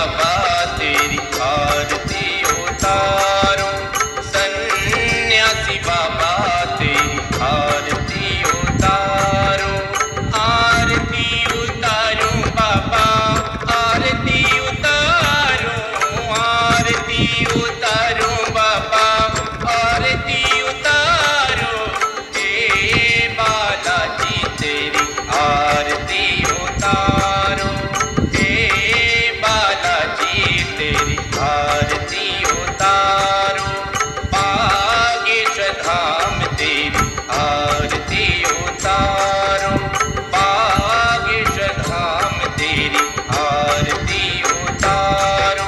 बाबा तेरी आरती उतारो, सन्यासी बाबा तेरी आरती उतारो, आरती उतारो बाबा, आरती उतारो, आरती उतारो बाबा, आरती उतारो, हे बालाजी तेरी आरती उतारो, हे बालाजी तेरी आरती उतारो, बागेश्वर धाम तेरी आरती उतारो, बागेश्वर धाम तेरी आरती उतारो।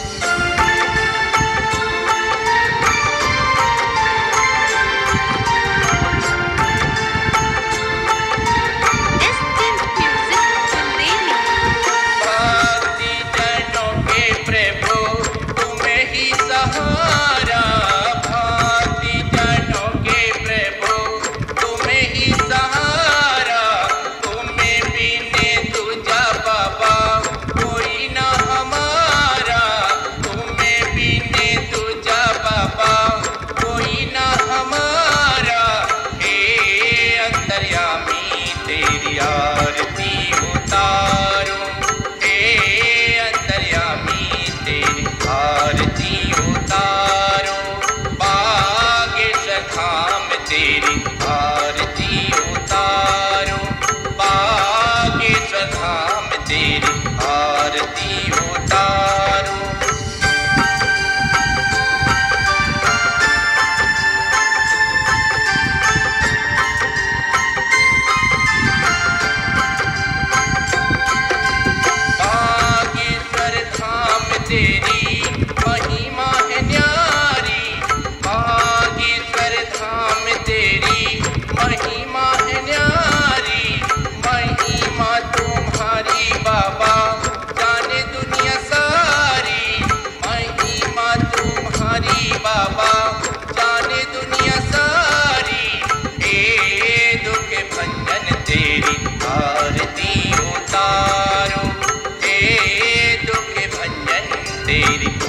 भक्ति जनों के प्रभु तुम्हें ही सहारा, भक्ति जनों के प्रभु तुम्हें ही सहारा, तुम्हें बिने तुझा बाबा कोई न हमारा, तुम्हें बिने तुझा बाबा कोई न हमारा, हे अंतर्यामी तेरी आरती उतारो, हे अंतर्यामी तेरी आरती उतारो, बागेश्वर धाम तेरी आरती उतारो, बागेश्वर धाम तेरी आरती उतारो। बागेश्वर धाम तेरी महिमा है न्यारी, बागेश्वर धाम तेरी महिमा है न्यारी, महिमा तुम्हारी बाबा जाने दुनिया सारी, महिमा तुम्हारी बाबा जाने दुनिया सारी, हे दुख भंजन तेरी आरती उतारो, हे दुख भंजन तेरी